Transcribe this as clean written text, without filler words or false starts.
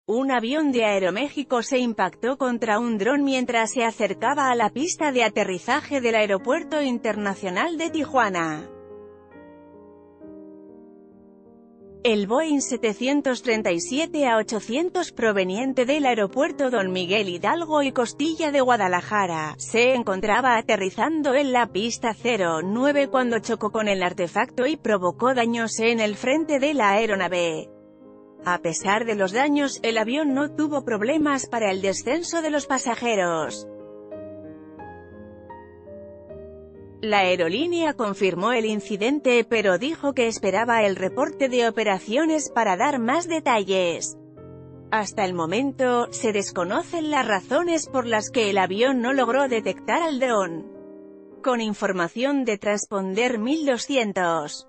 Un avión de Aeroméxico se impactó contra un dron mientras se acercaba a la pista de aterrizaje del Aeropuerto Internacional de Tijuana. El Boeing 737-800 proveniente del aeropuerto Don Miguel Hidalgo y Costilla de Guadalajara, se encontraba aterrizando en la pista 09 cuando chocó con el artefacto y provocó daños en el frente de la aeronave. A pesar de los daños, el avión no tuvo problemas para el descenso de los pasajeros. La aerolínea confirmó el incidente pero dijo que esperaba el reporte de operaciones para dar más detalles. Hasta el momento, se desconocen las razones por las que el avión no logró detectar al dron. Con información de Transponder 1200.